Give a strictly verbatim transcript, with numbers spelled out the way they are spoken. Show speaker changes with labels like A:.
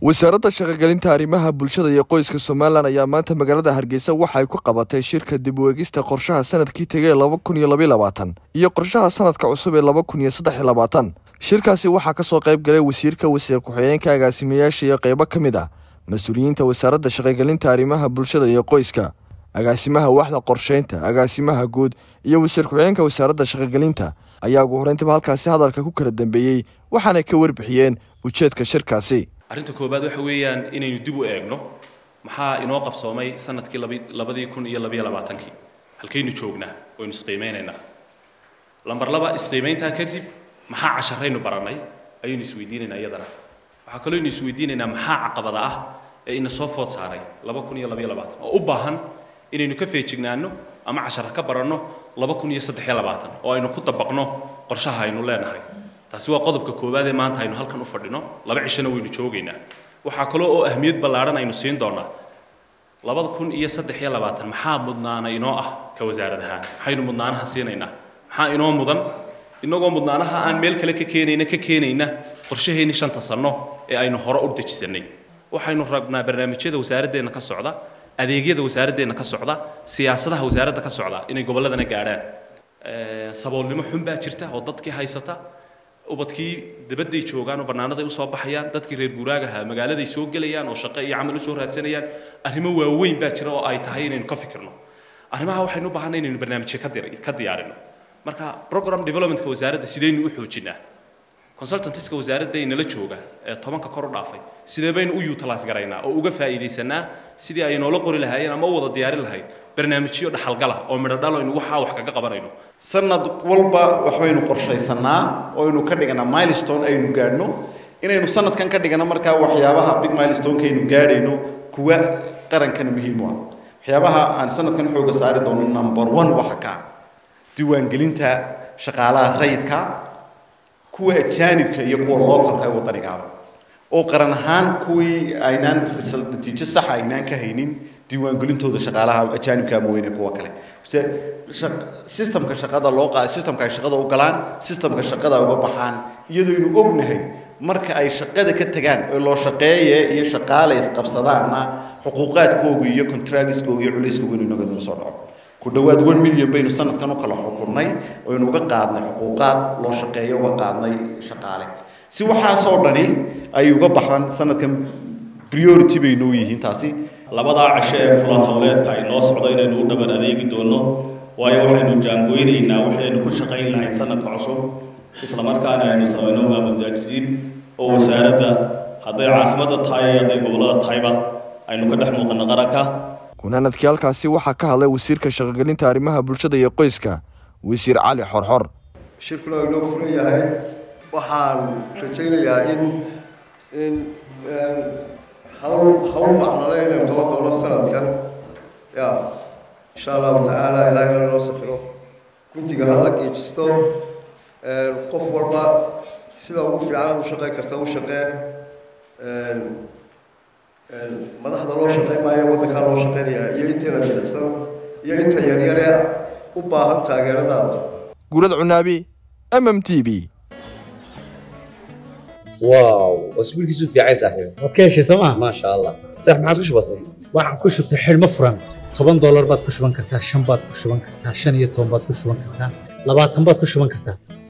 A: wasaaradda shaqo-gelinta arrimaha bulshada iyo qoyska Soomaaliland ayaa maanta magaalada Hargeysa waxa ay ku qabatay shirka dib u eegista qorshaha sanadkii tagay laba kun iyo laba iyo labaatan iyo qorshaha sanadka cusub ee laba kun iyo saddex iyo labaatan. Shirkaasi waxaa ka soo qayb galay wasiirka wasiir ku-xigeenka agaasimayaasha iyo qaybo ka mid ah mas'uuliyiinta wasaaradda shaqo-gelinta arrimaha bulshada iyo qoyska, agaasimaha waaxda qorsheynta, agaasimaha guud iyo wasiir ku-xigeenka wasaaradda shaqo-gelinta ayaa ugu horreyntiba halkaasi hadalka ku kala dambeeyay waxaana ka warbixiyeen ujeedka shirkaasi.
B: arrinta koobaad waxa weeyaan inaynu dib u eegno maxaa inoo qabsoomay sanadkii laba kun iyo laba iyo labaatan-kii halkaynu joognaa oo aynu isqiimeynaynaa. lambar laba isqiimeyntaa kadib maxaa casharaynu baranay ayaynu isweydiinaynaa iyadana. waxaa kaloo aynu isweydiinaynaa maxaa caqabada ah ee ina soo food saaray laba kun iyo laba iyo labaatan oo u baahan inaynu ka feejignaano ama cashar ka baranno laba kun iyo saddex iyo labaatan oo aynu ku dabaqno qorshaha aynu leenahay. taasi waa qodobka koowaad ee maanta aynu halkan u fadhino laba cishana waynu joogaynaa. waxaa kaloo oo ahmiyad ballaaran aynu siin doonaa laba kun iyo saddex iyo labaatan maxaa mudnaana inoo ah ka wasaarad ahaan maxaynu mudnaanaha siinaynaa maxaa inoo mudan inagoo mudnaanaha aan meel kale ka keenayna ka keenayna qorshaheennii shanta sano ee aynu hore u dejisanay. waxaynu ragnaa barnaamijyada wasaaraddeena ka socda, adeegyada wasaaraddeena ka socda, siyaasadaha wasaaradda ka socda inay gobolladana gaadhaan. saboolnimo xun baa jirta oo dadkii haysata, ubadkii dibadday joogaan oo bannaanaday u soo baxayaan, dadkii reer guuraagaha magaaladay soo gelayaan oo shaqo iyo camal u soo raadsanayaan. arrimo waaweyn baa jira oo ay tahay inaynu ka fikirno. arrimaha waxaynu u baahanay inaynu barnaamijyo ka diyaarino. marka program developmentka wasaaradda sidaynu u xoojinaa, consultantiska wasaaradda ay nala jooga ee tobanka kor u dhaafay sidee baynu u utilize garaynaa oo uga faa'iidaysanaa sidii ay noola qori lahaayeen ama u wada diyaarin lahayd barnaamijyo dhaxalgala oo midho dhalo aynu waxa wax kaga qabanayno.
C: sanad walba waxaynu qorshaysanaa oo aynu ka dhiganaa milestone aynu gaadhno inaynu sanadkan ka dhigano markaa waxyaabaha big milestone aynu gaadhayno kuwa qarankana muhiim u ah. waxyaabaha aan sanadkan xooga saari doono number one waxa ka diiwaangelinta shaqaalaha rayidka, kuwa ajaanibka iyo kuwa localka ee wadaniga ah oo qaran ahaan kuwii aynaan natiijo sax aynaan ka haynin diiwaangelintooda shaqaalaha ajaanibka ama weyne kuwa kale. systemka shaqada loo qaad systemka ay shaqada u galaan, systemka shaqada uga baxaan iyadoo inuu ognahay marka ay shaqada ka tagaan oo loo shaqeeyo iyo shaqaale is qabsadaana xuquuqaadkooda iyo contractskooda iyo culayskooda inuu naga soo dhaco. ku dhawaad one million baynu sanadkan u kala xukunnay oo aynu uga qaadnay xuquuqaad loo shaqeeyo uga qaadnay shaqaale. si waxaasoo dhani ay uga baxaan sanadkan priority baynu u yihiin. taasi
D: labadaa casho ee fulan hawleedka ay noo socdo inaynu u dhaban adeegi doono, waayo waxaynu jaangooynaynaa waxaynu ku shaqayn lahayd sanadka cusub isla markaana aynu samayno maamul-daajijin oo wasaaradda hadday caasimadda tahay iyo hadday gobollada tahayba aynu ka dhex muuqanno qaranka.
A: gunaanadkii halkaasi waxaa ka hadlay wasiirka shaqo-gelinta arrimaha bulshada iyo qoyska, wasiir cali xorxor.
E: shirkuna inoo furan yahay. waxaan rajaynayaa in in hawl hawl macnale inaynu toban doono sanadkan ya insha allahu tacaala ilaahayna inoo sakhiro guntiga hala geejisto. qof walba sida ugu fiican aad u shaqayn karta u shaqee. madaxda loo shaqayn maayo waddankaa loo shaqaynayaa iyo inteena jilicsan iyo inta yaryaree u baahan taageeradaada.
A: guurad cunaabi M M T V.
F: واو اسبوع كيسو في عايز صاحبي
G: wadkeeshi sama
F: ما شاء الله صح ما عاد كش بسيط
G: waxaan ku shubtay xilmo furan toban dollar baad ku shuban kartaa, shan baad ku shuban kartaa, shan iyo toban baad ku shuban kartaa, labaatan baad ku shuban kartaa.